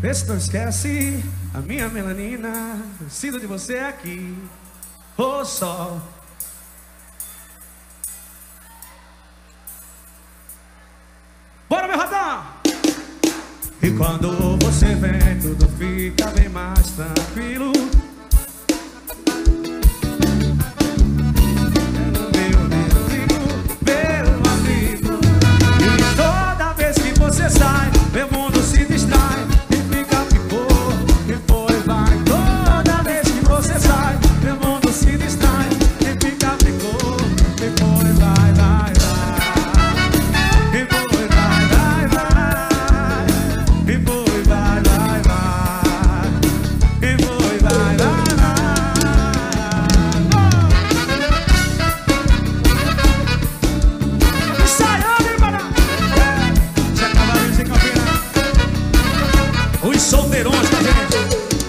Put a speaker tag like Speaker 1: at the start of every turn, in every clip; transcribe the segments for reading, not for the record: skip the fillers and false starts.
Speaker 1: Vê se não esquece a minha melanina. Preciso de você aqui, ô sol. Bora, meu radar! E quando você vem, tudo fica bem mais tranquilo. Meu amigo. E toda vez que você sai, meu mundo se distrai. E fica, ficou, e foi, vai. Toda vez que você sai, meu mundo se distrai. E fica, ficou, e foi, vai, vai, vai. E foi, vai, vai, vai. E foi, vai, vai, vai. E foi, vai, vai, vai. Os solteirões da gente.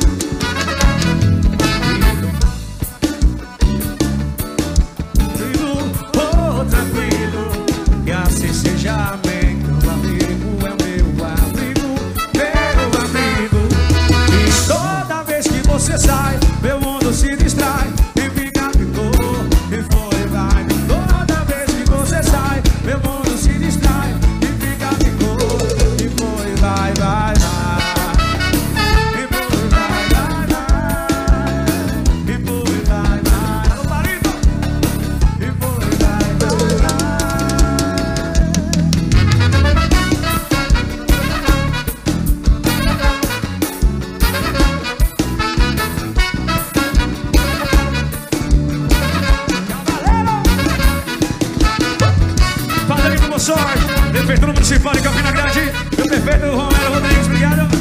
Speaker 1: Oh, tranquilo, que assim seja, amém. Meu amigo é meu amigo, meu amigo. E toda vez que você sai, meu mundo se distrai. E fica, ficou, e foi, vai. Toda vez que você sai, meu mundo se distrai. E fica, ficou, e foi, vai, vai, vai. Prefeitura Municipal de Campina Grande, meu prefeito Romero Rodrigues, obrigado.